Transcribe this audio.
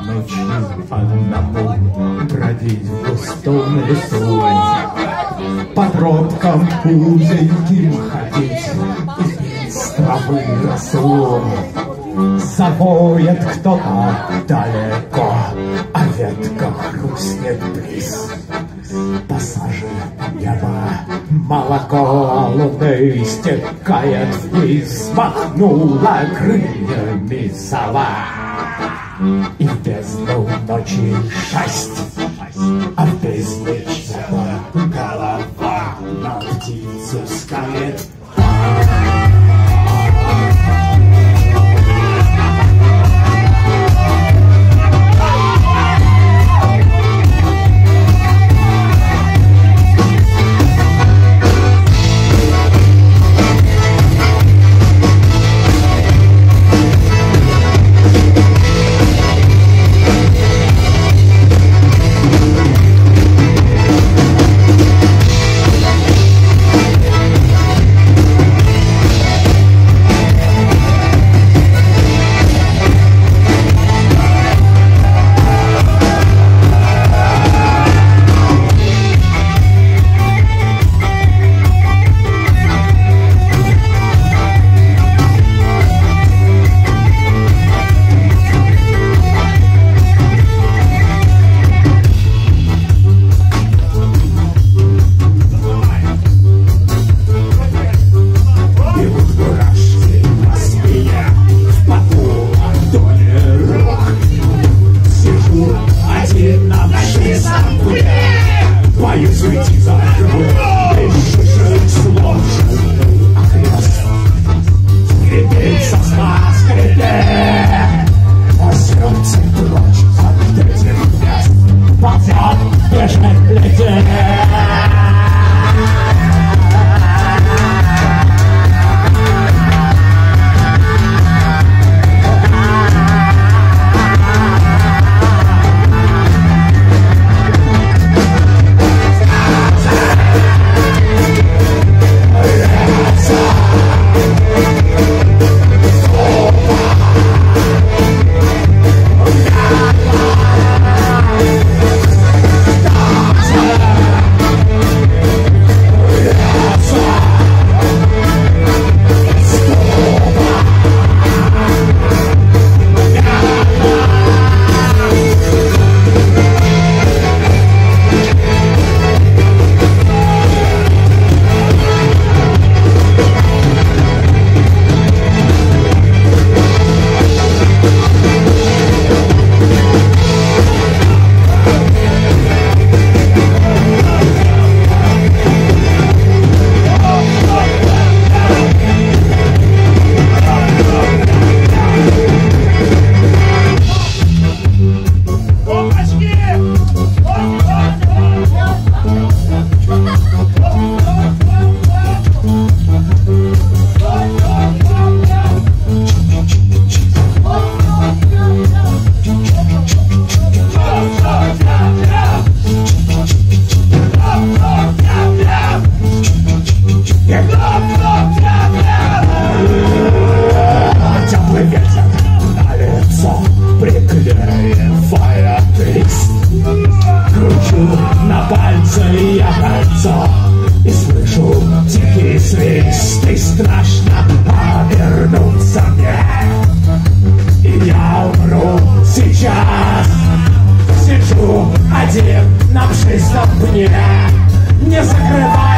ночью одному бродить в густом лесу, по тропкам узеньким ходить и из травы росу. Завоет кто-то далеко, а ветка хрустнет близ. Посажен небо, молоко луны стекает вниз. Махнула крыльями сова, и в бездну ночи шесть, а в бездне чья-то голова на птицу скалит. И слышу тихий свист, и страшно обернуться мне. И я умру сейчас. Сижу один на пшистом пне, не закрывай